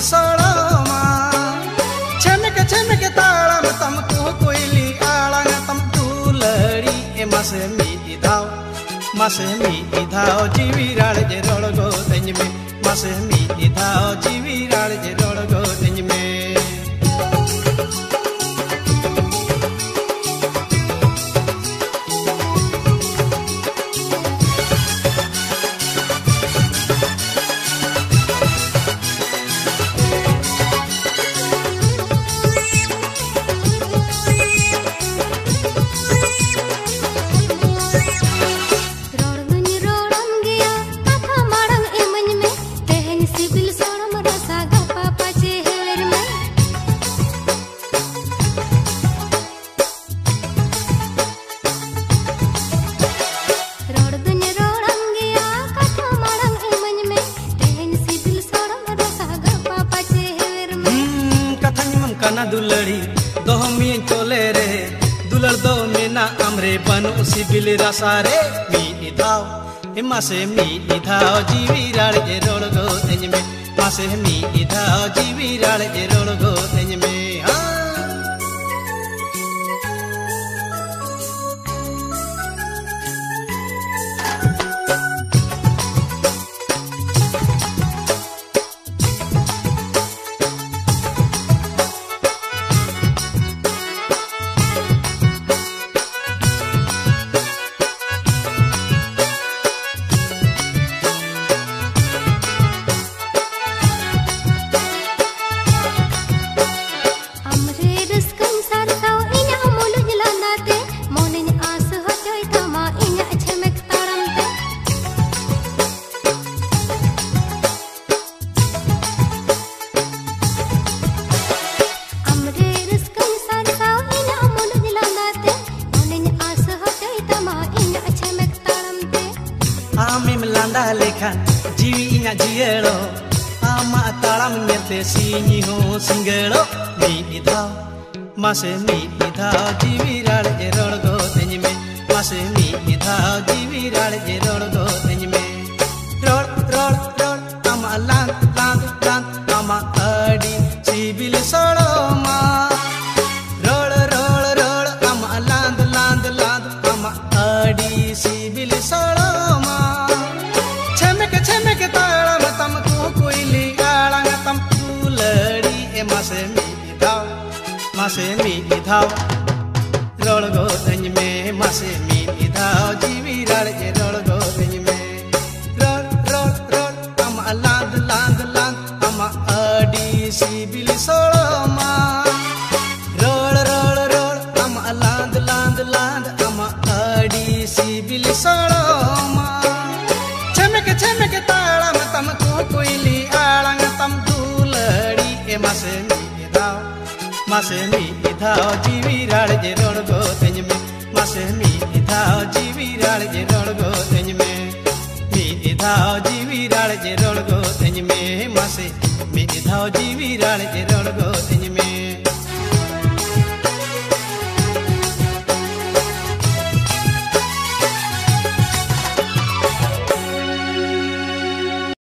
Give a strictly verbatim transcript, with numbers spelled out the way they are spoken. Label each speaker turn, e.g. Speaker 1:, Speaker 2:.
Speaker 1: सड़मा छमक छमक ताड़म तम को कोयली आड़ंग तम दुलड़ी ए मासे मी धाव मासे मी धाव जीवी राड़ जे रोड़गो तंज में मासे मी धाव जीवी राड़ जे रोड़गो तंज में कना दुलड़ी दोहमी चोले रे दुलड़ दो मेना अमरे बन उसी बिल रसा रे मी धाव मासे मी धाव जीवी राड़ जे रोड़गो तंज में मासे मी धाव जीवी राड़ जे रोड़गो तंज में लांदा लेखान जीवी इना जियेड़ो आमा ताड़म नेते सीनी हो सिंगेड़ो मी धाव मासे मी धाव जीवी राड़ जे रोड़गो तंज में मासे मी धाव जीवी राड़ जे रोड़गो तंज में रोड़ रोड़ रोड़ आमा लांद लांद लांद आमा अड़ी सिबिल सड़ो मा रोड़ रोड़ रोड़ आमा लांद लांद लांद आमा अड़ी सिबिल सड़ो मा छमक ताड़म तम को कोयली आड़ंग तम दुलड़ी ए मासे मी धाव मासे मी धाव रोड़गो तंज में मासे मी धाव जीवी राड़ जे रोड़गो तंज में रोड़ रोड़ रोड़ अम लांद लांद लांद अम अड़ी सिबिल सड़मा रोड़ रोड़ रोड़ अम लांद लांद लांद अम अड़ी सिबिल सड़मा छमक ताड़म तम को कोयली आड़ंग तम दुलड़ी ए मासे मी धाव मासे मी धाव जीवी राड़ जे रोड़गो तंज में मासे मी धाव जीवी राड़ जे रोड़गो तंज में मी धाव जीवी राड़ जे रोड़गो तंज में मासे मी धाव जीवी राड़ जे रोड़गो तंज